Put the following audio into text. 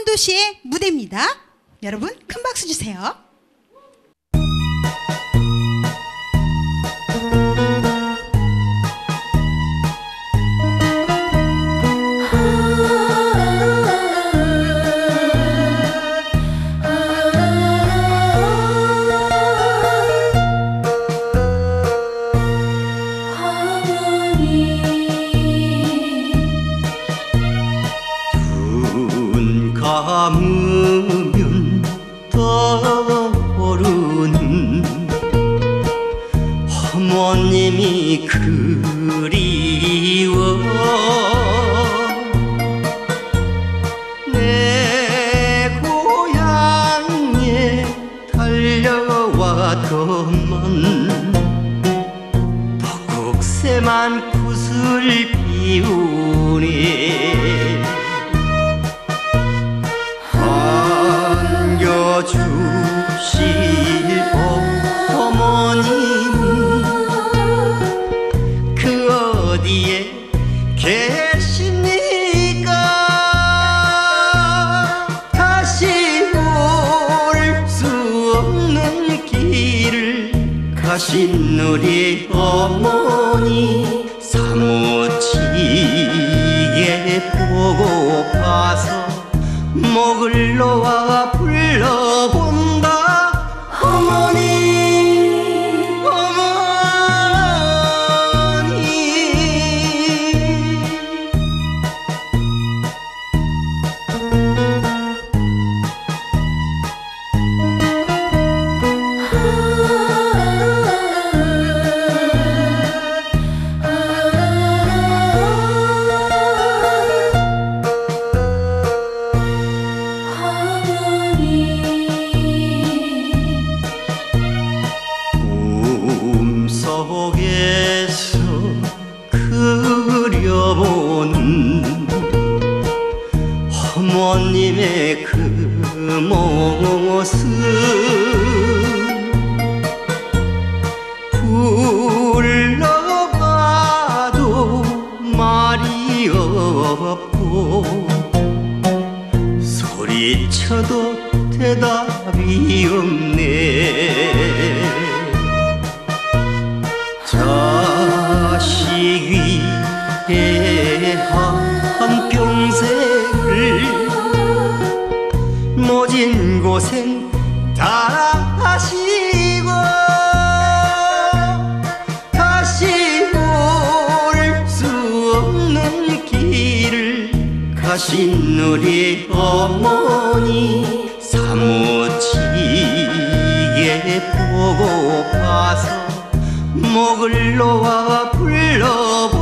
도시의 무대입니다. 여러분 큰 박수 주세요. 감으면 떠오르는 어머님이 그리워 내 고향에 달려왔더만 벚국새만 굿을 피우네 주실 어머님 그 어디에 계십니까? 다시 올 수 없는 길을 가신 우리 어머니 사무치게 보고파서 목을 놓아 불러본다. 어머니 어머니 속에서 그려보는 어머님의 그 모습 불러봐도 말이 없고 소리쳐도 대답이 없네 자식 위해 한평생을 모진 고생 다 하시고 다시 올 수 없는 길을 가신 우리 어머니 사무치게 보고파서 목을 놓아 불러보